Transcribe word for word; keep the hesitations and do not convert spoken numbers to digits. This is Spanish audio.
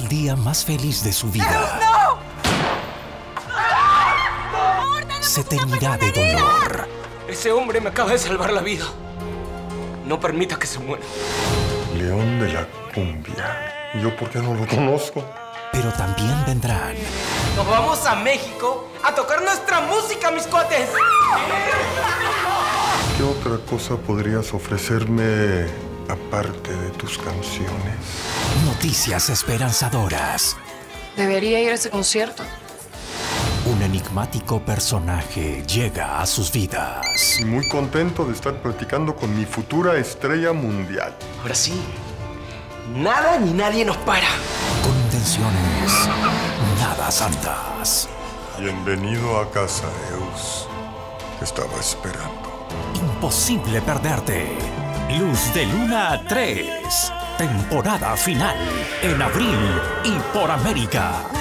el día más feliz de su vida ¡No! se teñirá de dolor. Ese hombre me acaba de salvar la vida. No permita que se muera. León de la cumbia. ¿Y yo por qué no lo conozco? Pero también vendrán. Nos vamos a México a tocar nuestra música, mis cuates. ¿Qué otra cosa podrías ofrecerme aparte de tus canciones? Noticias esperanzadoras. Debería ir a ese concierto. Un enigmático personaje llega a sus vidas. Y muy contento de estar platicando con mi futura estrella mundial. Ahora sí, nada ni nadie nos para. Con intenciones nada santas. Bienvenido a casa, Eus. Te estaba esperando. Imposible perderte. Luz de Luna tres. Temporada final. En abril y por América.